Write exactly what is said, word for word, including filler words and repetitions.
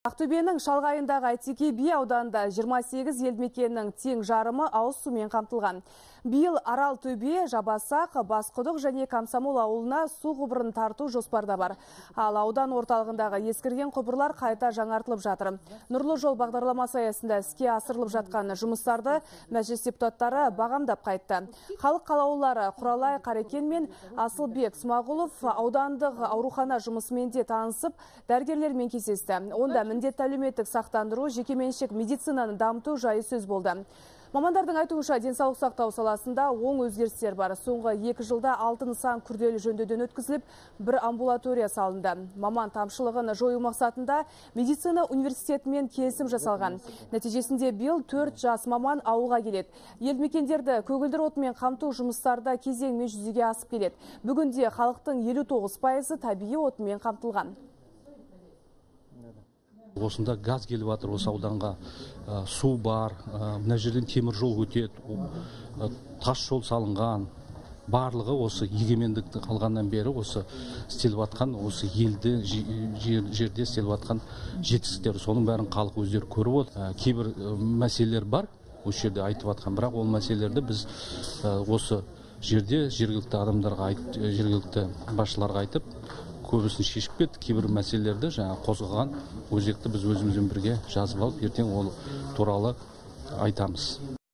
Ақтөбенің шалғайындағы Әйтеке би ауданында жиырма сегіз елді мекеннің тең жарымы ауыз сумен қамтылған. Биыл Аралтөбе, Жабасақ, Басқұдық және Комсомол ауылына су құбырын тарту жоспарда бар. Ал аудан орталығындағы ескірген құбырлар қайта жаңартылып жатыр. Нұрлы жол бағдарламасы аясында іске асырылып жатқан жұмыстарды мәжіліс депутаттары бағамдап қайтты. Халық қалаулылары Құралай Қарекен мен Асылбек Смағұлов аудандық аурухана жұмысымен де танысып, дәрігерлермен кездесті. Онда міндетті әлеуметтік сақтандыру, жекеменшік медицинаны дамыту жайы сөз болды. Мамандардың айтуынша денсаулық сақтау саласында оң өзгерістер бар. Соңғы екі жылда алты нысан күрделі жөндеуден өткізіліп, бір амбулатория салынды. Маман тапшылығын жою мақсатында медицина университетімен келісім жасалған. Нәтижесінде биыл төрт жас маман ауылға келеді. Елді мекендерді көгілдір отынмен қамту жұмыстарда кезеңмен жүзеге асып келеді. Бүгінде халықтың елу тоғыз пайызы табиғи отынмен қамтылған. Осында газ келіп жатыр, осы ауданға су бар, мына жерден темір жол өтеді, тас жол салынған. Барлығы осы егемендікті қалғаннан бері осы істеліп жатқан, осы елді жерде істеліп жатқан жетістіктер. Соның бәрін халық өздері көріп отыр. Кейбір мәселелер бар, осы жерде айтып жатқан, бірақ ол мәселелерді біз осы жерде жергілікті адамдарға, жергілікті басшыларға айтып, көбісін шешіп кетті. Кейбір мәселелерді жаңа қозғаған өзекті біз өзімізбен бірге жазып алып, ертең ол туралы айтамыз.